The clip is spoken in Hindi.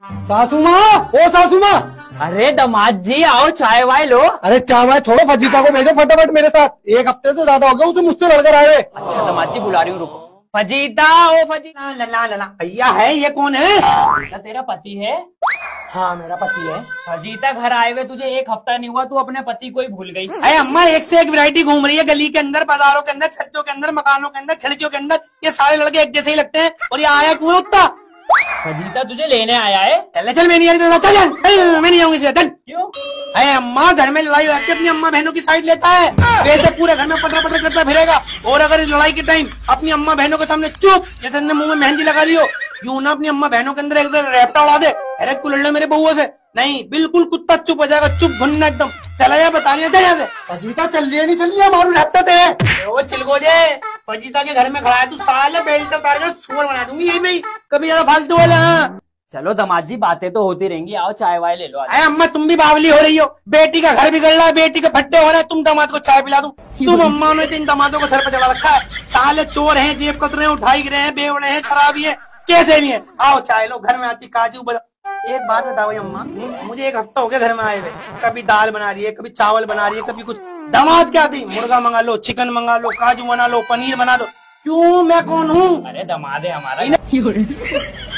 सासू माँ, ओ सासू माँ। अरे दामाद जी आओ, चाय वाय लो। अरे चाय वाय छोड़ो, फजीता को भेजो फटाफट मेरे साथ। एक हफ्ते से ज्यादा हो गया उसे मुझसे लड़कर आए हुए। अच्छा दामाद जी बुला रही हूँ, रुको। फजीता, ओ फजीता। लला लला भैया है, ये कौन है? बेटा तेरा पति है। हाँ मेरा पति है। फजीता घर आए हुए तुझे एक हफ्ता नहीं हुआ, तू अपने पति को ही भूल गई। अरे अम्मा, एक से एक वैरायटी घूम रही है गली के अंदर, बाजारों के अंदर, छज्जों के अंदर, मकानों के अंदर, खिड़कियों के अंदर। ये सारे लड़के एक जैसे ही लगते हैं। और ये आया क्यों है उतना? फजीता तुझे लेने आया है। चल मैं नहीं आ रही, चल मैं नहीं आऊंगी, चल। क्यों? अरे अम्मा, घर में लड़ाई होती है, अपनी अम्मा बहनों की साइड लेता है, वैसे पूरे घर में पटर पटर करता फिरेगा। और अगर लड़ाई के टाइम अपनी अम्मा बहनों के सामने चुप, जैसे मुंह में मेहंदी लगा ली हो, यूं ना अपनी अम्मा बहनों के अंदर एक रैप्टा उड़ा दे, अरे तू लड़ ले मेरे बहुओं से। नहीं, बिल्कुल कुत्ता चुप हो जाएगा, चुप घुनना एकदम। चला जा, बता नहीं से फजीता चल लिया नहीं चल लिया, मारू रैप्टा तेरे। वो चिलगोजे, फजीता के घर में खड़ा है तू, साले बेल्ट उतार कर सूअर बना दूंगी यही में। कभी ज्यादा फालतू वाला। चलो दामाद जी बातें तो होती रहेंगी, आओ चाय वाय ले लो। अरे अम्मा, तुम भी बावली हो रही हो। बेटी का घर बिगड़ रहा है, बेटी के फट्टे हो रहे हैं, तुम दामाद को चाय पिला दूं। तुम अम्मा ने इन दामादों को सर पर चढ़ा रखा है। साले चोर हैं, जेब कतरे हैं, उठाई गिरे हैं, बेवड़े हैं, शराबी हैं, कैसे भी हैं। आओ चाय लो, घर में आती काजू बदाम। एक बात बताओ अम्मा, मुझे एक हफ्ता हो गया घर में आए हुए, कभी दाल बना रही है, कभी चावल बना रही है, कभी कुछ। दामाद क्या दी, मुर्गा मंगा लो, चिकन मंगा लो, काजू बना लो, पनीर बना दो। क्यों, मैं कौन हूँ? अरे दामाद है हमारा।